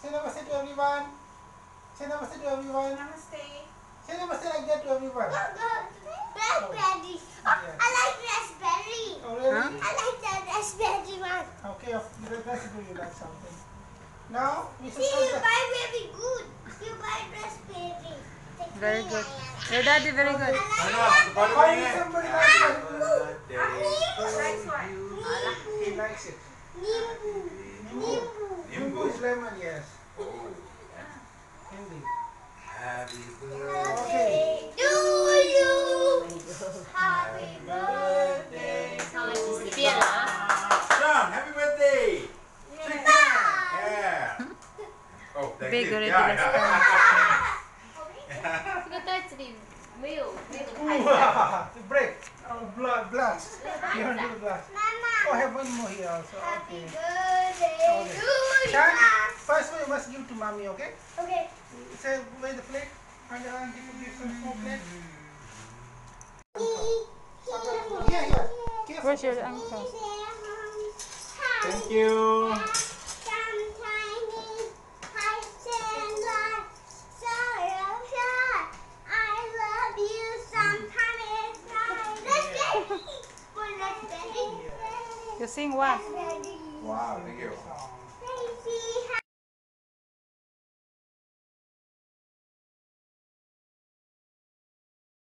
Say namaste to everyone. Say namaste to everyone. Namaste. Say namaste like that to everyone. Raspberry. Oh, I like raspberry. Oh, really? I like that raspberry one. Okay, that's good. You like something. Now we should See, you cut buy very good. You buy raspberry. Very good. Your daddy very good. How is somebody like that? Nice one. He likes it. Nimbu. Nimbu is lemon, yes. Hindi. Happy Okay. To you. Happy birthday. John, happy birthday! Yeah. Oh, thank Big you. already Yeah, last Wow, the break. Oh, blast. You want to do the blast? Mama. Oh, I have one more here also. Happy Okay. birthday Okay. to you. Chan, first one you must give to mommy, okay? Okay. Say, where the plate? And give some small plate. Here, here. Careful. Where's your uncle? Thank you. You sing what? Wow, Thank you. song.